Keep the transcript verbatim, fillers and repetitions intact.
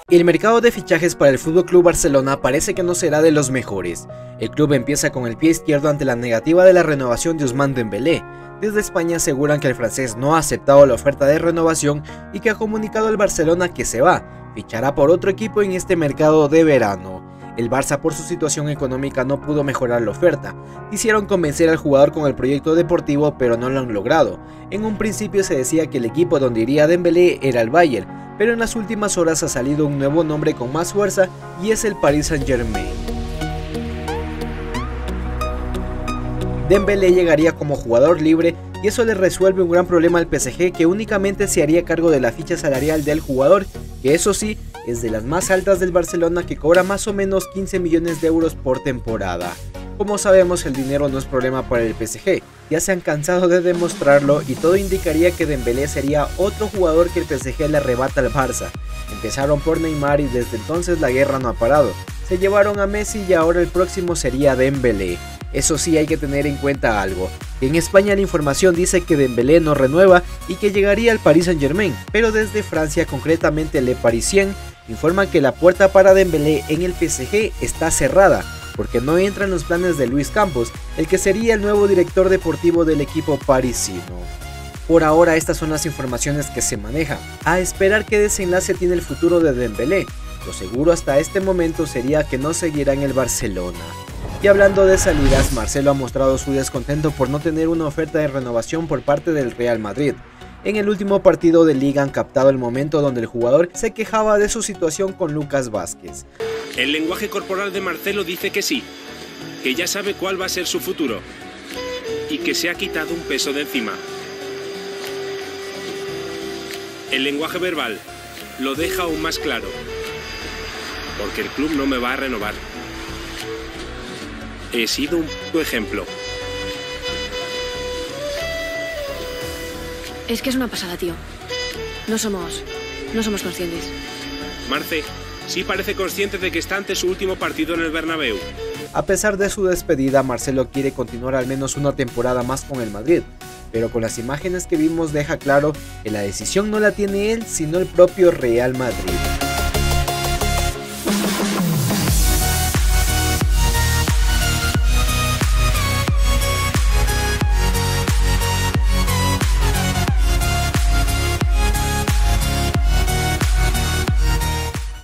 El mercado de fichajes para el F C Barcelona parece que no será de los mejores. El club empieza con el pie izquierdo ante la negativa de la renovación de Ousmane Dembélé. Desde España aseguran que el francés no ha aceptado la oferta de renovación y que ha comunicado al Barcelona que se va, fichará por otro equipo en este mercado de verano. El Barça, por su situación económica, no pudo mejorar la oferta. Quisieron convencer al jugador con el proyecto deportivo, pero no lo han logrado. En un principio se decía que el equipo donde iría Dembélé era el Bayern, pero en las últimas horas ha salido un nuevo nombre con más fuerza y es el Paris Saint-Germain. Dembélé llegaría como jugador libre y eso le resuelve un gran problema al P S G, que únicamente se haría cargo de la ficha salarial del jugador, que eso sí, es de las más altas del Barcelona, que cobra más o menos quince millones de euros por temporada. Como sabemos, el dinero no es problema para el P S G, ya se han cansado de demostrarlo y todo indicaría que Dembélé sería otro jugador que el P S G le arrebata al Barça. Empezaron por Neymar y desde entonces la guerra no ha parado. Se llevaron a Messi y ahora el próximo sería Dembélé. Eso sí, hay que tener en cuenta algo, que en España la información dice que Dembélé no renueva y que llegaría al Paris Saint-Germain, pero desde Francia, concretamente Le Parisien, informan que la puerta para Dembélé en el P S G está cerrada, porque no entra en los planes de Luis Campos, el que sería el nuevo director deportivo del equipo parisino. Por ahora estas son las informaciones que se manejan. A esperar qué desenlace tiene el futuro de Dembélé. Lo seguro hasta este momento sería que no seguirá en el Barcelona. Y hablando de salidas, Marcelo ha mostrado su descontento por no tener una oferta de renovación por parte del Real Madrid. En el último partido de Liga han captado el momento donde el jugador se quejaba de su situación con Lucas Vázquez. El lenguaje corporal de Marcelo dice que sí, que ya sabe cuál va a ser su futuro y que se ha quitado un peso de encima. El lenguaje verbal lo deja aún más claro, porque el club no me va a renovar. He sido un puto ejemplo. Es que es una pasada, tío. No somos... no somos conscientes. Marce sí parece consciente de que está ante su último partido en el Bernabéu. A pesar de su despedida, Marcelo quiere continuar al menos una temporada más con el Madrid, pero con las imágenes que vimos deja claro que la decisión no la tiene él, sino el propio Real Madrid.